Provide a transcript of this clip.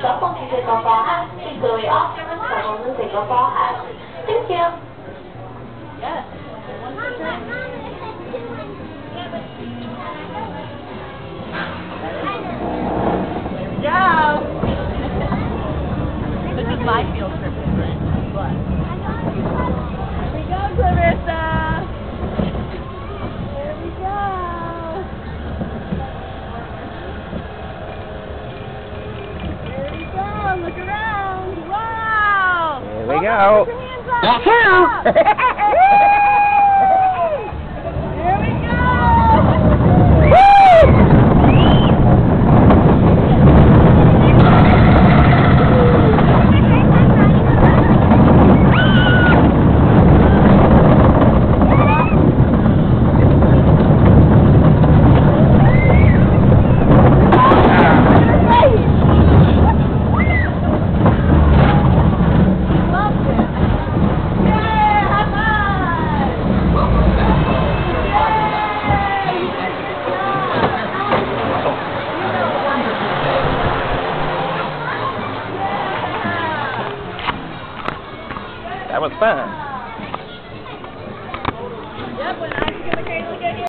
小凤是这个方案，请各位啊，小凤是这个方案。Thank you. Yes. Yeah. This is my field trip. What? Here we go, Clarissa. Here we go. Here we go. Look around. Wow. Here we go. Put your hands up. Here we go. That was fun. Yep, when I was going to